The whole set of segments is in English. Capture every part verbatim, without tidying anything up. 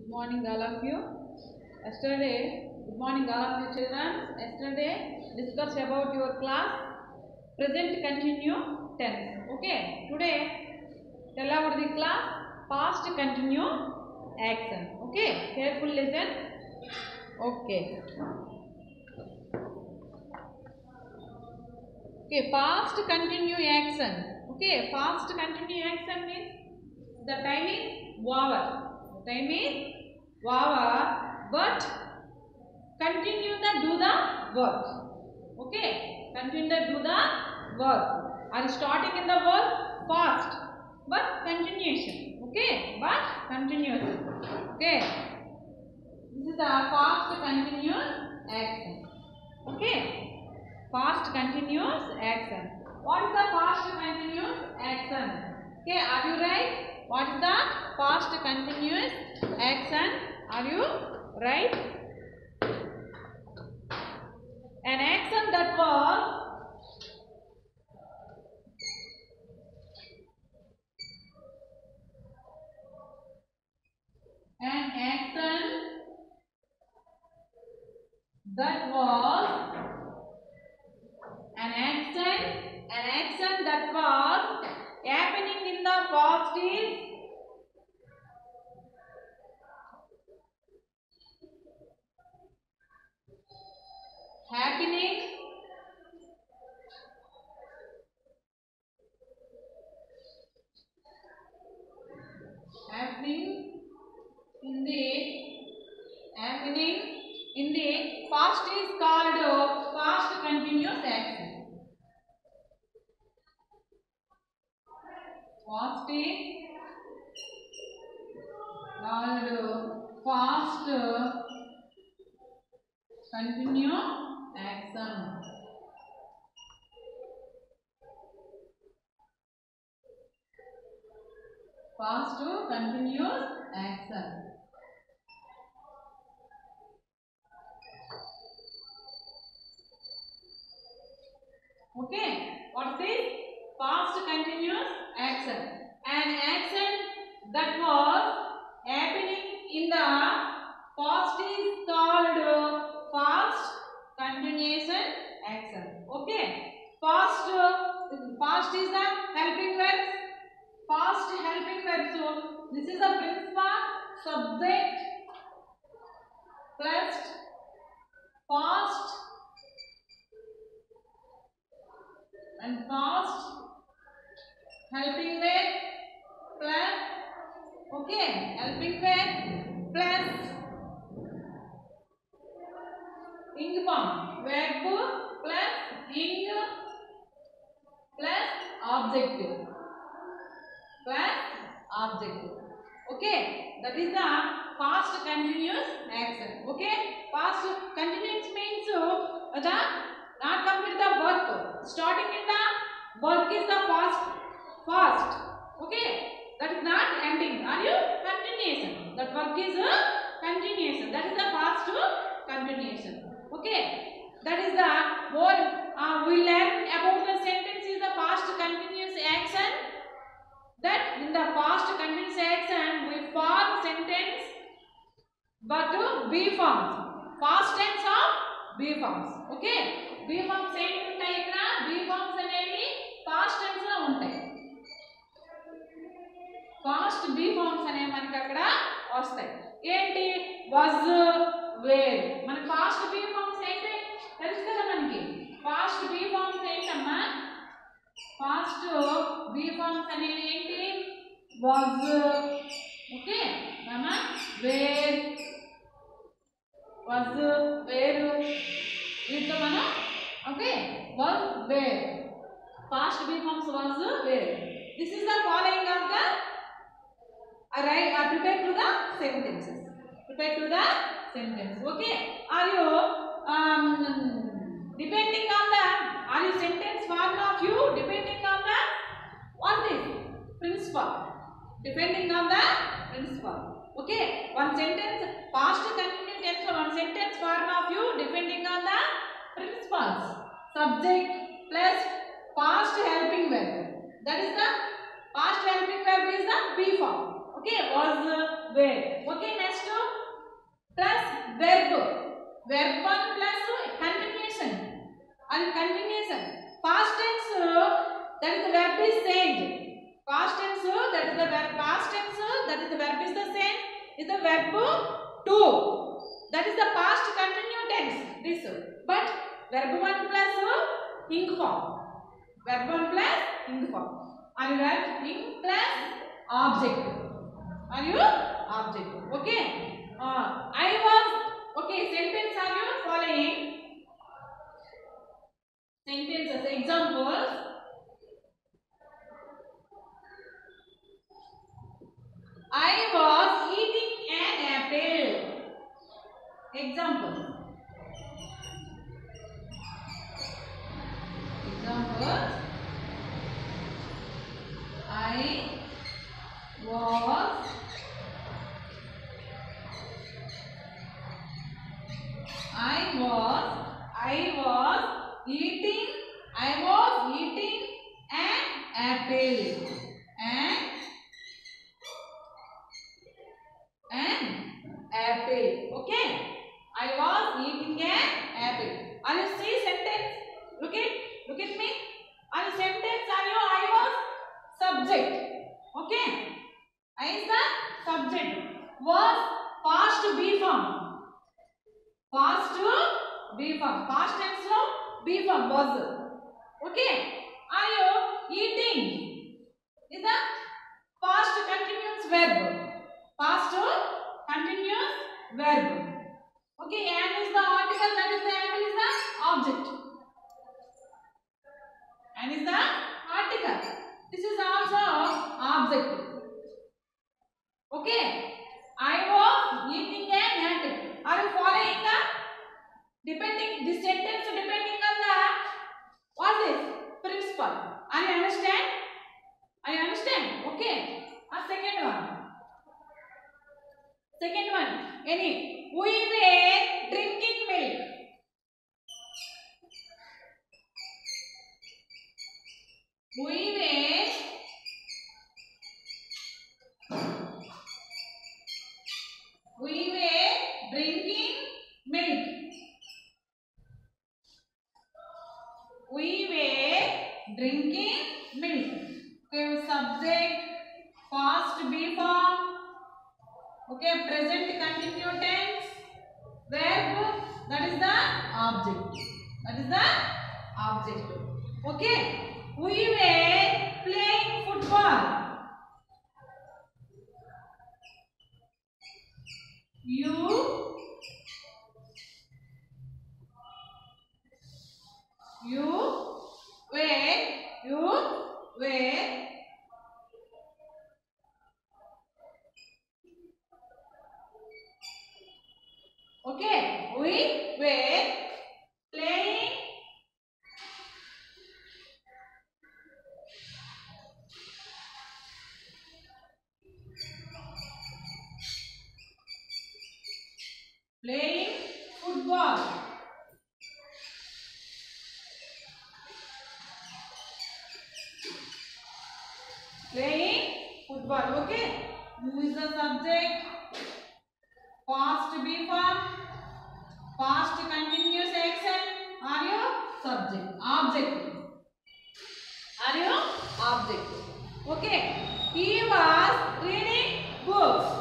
morning all of you. Yesterday, good morning all of you children. Yesterday discussed about your class present continue tense. Okay. Today tell about the class past continue action. Okay. Careful listen. Okay. Okay. Past continue action. Okay. Past continue action means the time is over. The time is over, but continue to do the work. Okay, continue to do the work. Are starting in the work fast, but continuation. Okay, but continuous. Okay, this is the fast continuous action. Okay, fast continuous action. What is the fast continuous action? Okay, are you right? What is the past continuous action? Are you right? An action that was an action that was an action an action that was happening in the past is happening happening in the happening in the past is called past continuous action. Past is called past continuous action. Past continuous action. Okay, what is this? Past continuous action. An action that was happening in the past is called past continuation action. Okay, past past is the helping verb. Past helping verb. So this is the principal subject plus past and past helping verb plus okay helping verb plus ing form verb plus ing plus objective plus objective. Okay, that is the past continuous action. Okay, past continuous means uh, the not complete the work. Starting in the work is the past fast. Okay, that is not ending. Are you continuation? That work is a continuation. That is the past continuation. Okay, that is the more uh, we learn about the sentence is the past continuous action. That in the past continuous action we form sentence but to be forms. Past tense of be forms. Okay. Be forms ఏంటి ఉంటాయి ఇక్కడ be forms అనేవి past tense లో ఉంటాయి. Past be forms అనేవి మనకి అక్కడ వస్తాయి. ఏంటి was were మన past be forms ఏంటి తెలుసు కదా మనకి. Past be forms ఏంటమ్మా past be forms అనేవి ఏంటి was okay mama were was were వీటితో మనం okay was were past be forms was were. This is the following of the arrive uh, prepare to the sentences. Prepare to the sentence. Okay, are you um depending on the are you sentence form of you depending on the what is principle depending on the principle. Okay, one sentence past continuous tense one sentence form of you depending on the principles. Subject plus past helping verb, that is the past helping verb is the be form. Okay, was were. Okay, next verb one plus continuation and continuation. Past tense uh, that is the verb is sent. Past tense uh, that is the verb. Past tense uh, that is the verb is the same. Is the verb to. That is the past continuous tense. This uh, but verb one plus uh, ing form. Verb one plus ing form. Are you right? Ing plus object. Are you object? Okay. Uh, I was okay. Sentence are you following? Sentences examples. I was eating an apple. Example. Example. I was I was I was eating I was eating an apple. An an apple. Okay. I was eating an apple. Are you see sentence? Look at look at me. Are you sentence? Are you I was subject? Okay. I is the subject. Was past B form. Past B form. Past tense of B form was. Okay. Are you eating? Is the past continuous verb. Past continuous verb. Okay. And is the article. That is the apple is the object. And is the article. This is also object. Okay. I was eating an apple. Are you following the depending this sentence depending on the what is principle? Are you understand? Are you understand? Okay. A second one. Second one. Any we were drinking milk. We were we were drinking milk. We were drinking milk. Okay, subject, past B form. Okay, present continuous tense, verb. That is the object. That is the object. Okay. We were playing football. You You were you were okay. We were playing playing football. Playing football. Okay. Who is the subject? Past B form. Past continuous action. Are you subject? Object. Are you object? Okay. He was reading books.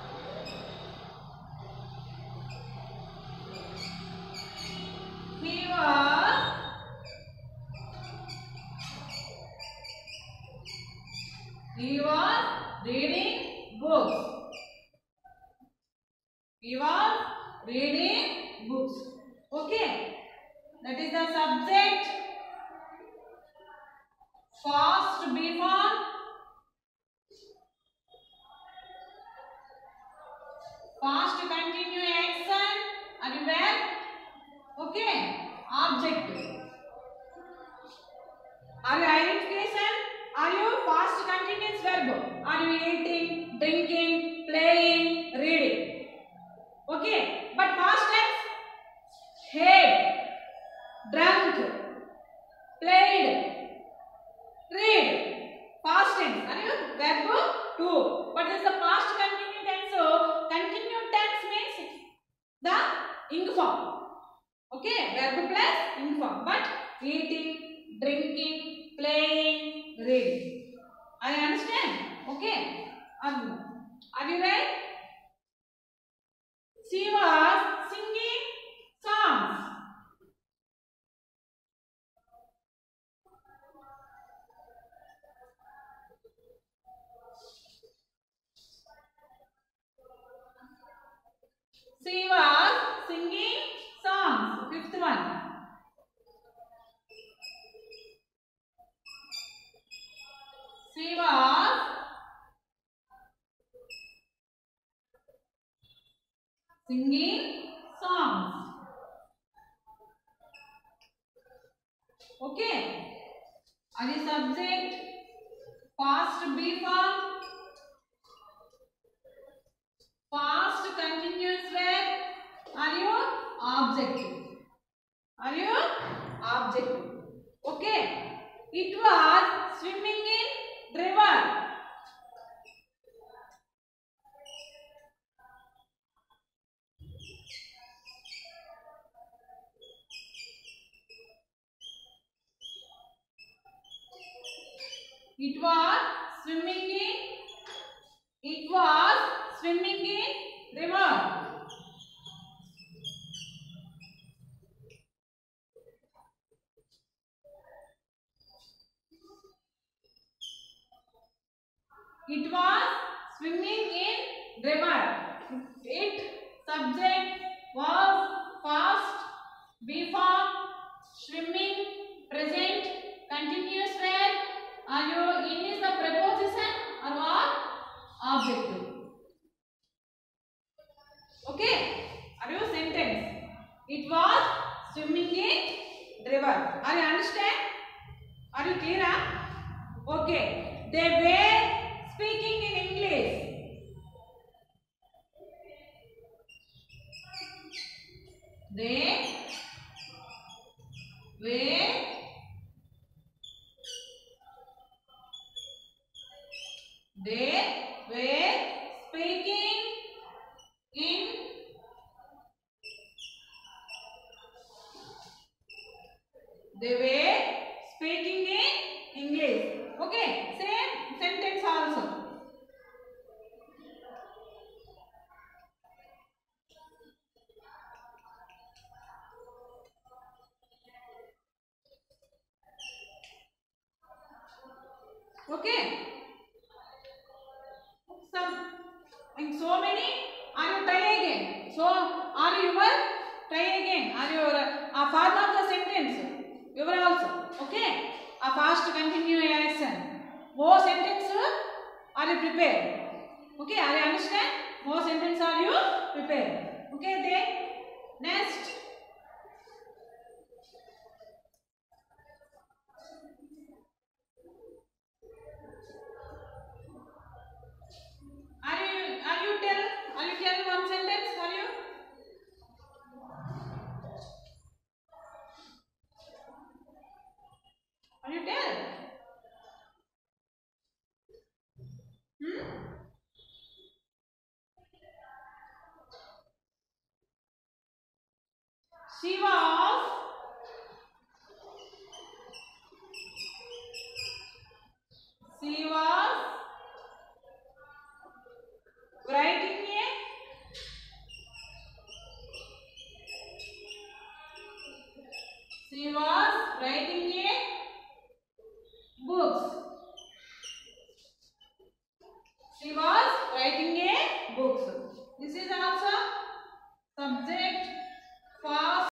He was He was reading books. He was reading books. Okay. That is the subject. Past B form. Past continue action. Are you there? Okay. Object. Are you identification? Are you past continuous verb? Are you eating, drinking, playing, reading? Okay. But past tense? Had, drunk, played, read. Past tense. Are you verb to? But this is the past continuous tense. So continuous tense means the ing form. verb plus ing form. But eating, drinking, playing, reading. Are you understand? Okay. Are are you right? She was singing songs. She was singing songs. Fifth one. She was singing songs. Okay. Are you subject? Past be form. Past continuous verb. Are you objective? Are you objective? Okay. It was swimming in river. It was swimming in. It was swimming in river. It was swimming in river. It subject was past, be form, swimming, present, continuous verb. Are you in is the preposition or what? Objective. Okay. Are you sentence? It was swimming in river. Are you understand? Are you clear? Okay. They were speaking in English. They were they were speaking in they were speaking in English. Okay, same sentence also. Okay. Some and so many. Are you try again? So are you ever try again? Are you a part of the sentence? You were also okay. A fast continue action. More sentence are you prepared? Okay. Are you understand? More sentence are you prepared? Okay. Then next. Are you are you tell are you tell one sentence? Are you? Are you tell? Hmm? She was she was writing a she was writing a books.